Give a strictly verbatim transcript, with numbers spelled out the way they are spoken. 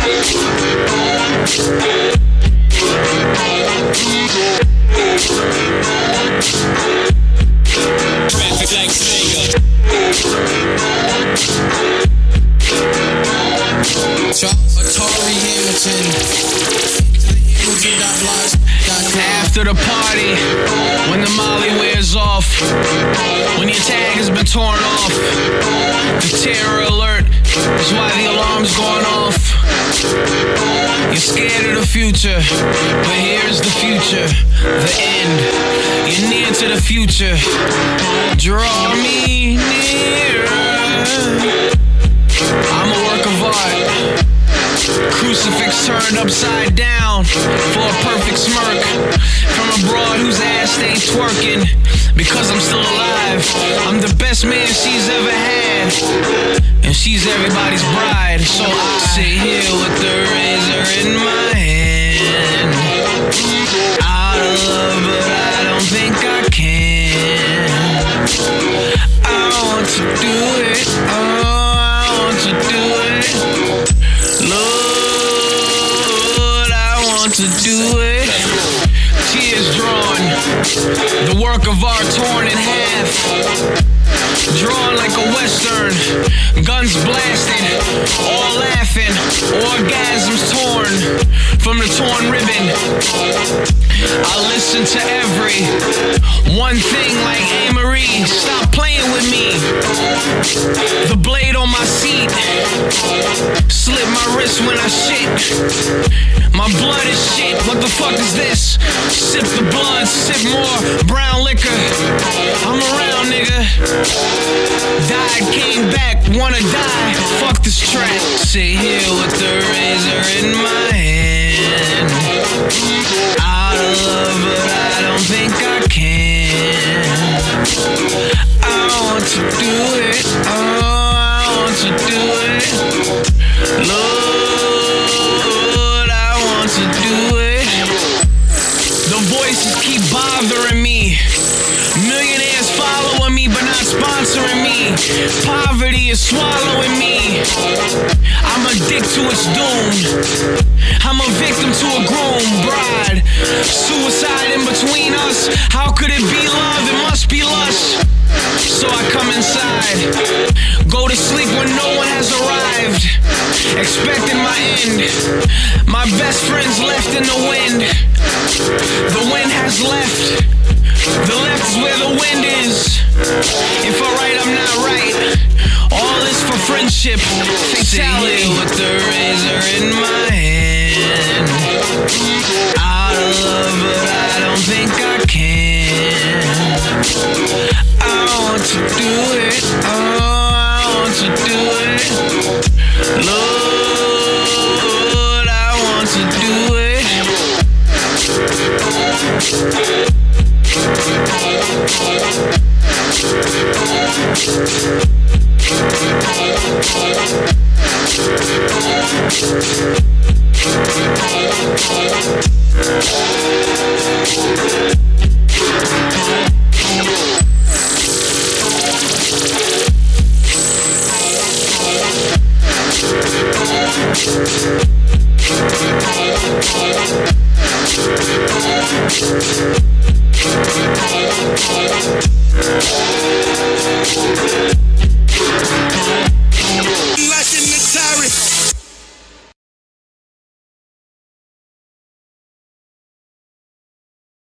Traffic like Sega. Atari Hamilton. After the party, when the molly wears off, when your tag has been torn off, the terror alert is why the alarm's going off. You're scared of the future, but here's the future, the end. You're near to the future. Draw me nearer. I'm a work of art. Crucifix turned upside down for a perfect smirk from a broad whose ass ain't twerking. Because I'm still alive, I'm the best man she's ever had, and she's everybody's bride. So I sit here with the razor in my hand, out of love, but I don't think I can. I want to do it, oh, I want to do it, Lord, I want to do it. Tears drawn, the work of art torn in half, drawn like a western, guns blasted, all laughing, orgasms torn from the torn ribbon. I listen to every one thing like Anne-Marie, stop playing with me. The blade on my seat, slit my wrist when I shit. My blood is shit, what the fuck is this? Sip the blood, sip more brown liquor. I'm around, nigga. Died, came back, wanna die. Fuck this track. Sit here with the razor in my hand, out of love, but I don't think I can. I want to do it, oh, I want to do it, Lord, I want to do it. The voices keep bothering me. Millionaires following me but not sponsoring me. Poverty is swallowing me. I'm a dick to its doom. I'm a victim to a groom bride. Suicide in between us. How could it be love? It must be lust. So I come inside, go to sleep when no one has arrived, expecting my end. My best friends left in the wind. The wind has left. The left is where the wind is. If I write, I'm not right. All this for friendship, fatality. With the razor in my hand, out of love, but I don't think I can. I want to do it, oh, I want to do it, Lord, I want to do it. We'll be right back.